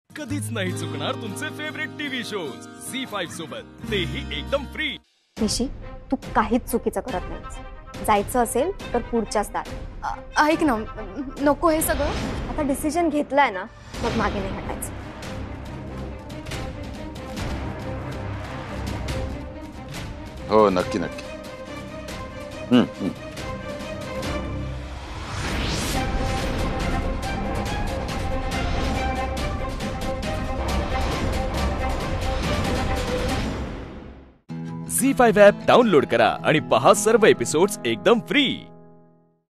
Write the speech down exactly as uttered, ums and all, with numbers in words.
कधीच नाही चुकणार तुमचे favourite TV shows Zee five सोबत, तेही एकदम फ्री. निशी, तू काहीच चुकीचं करत नाहीस. जायचं असेल तर पुढच्याच दारात. ऐक ना, नको हे सगळं. आता डिसिजन घेतलाय ना, मग मागे नाही हटायचं. हो, नक्की नक्की. हम्म हम्म झी फाईव्ह ॲप डाउनलोड करा आणि पहा सर्व एपिसोड्स एकदम फ्री.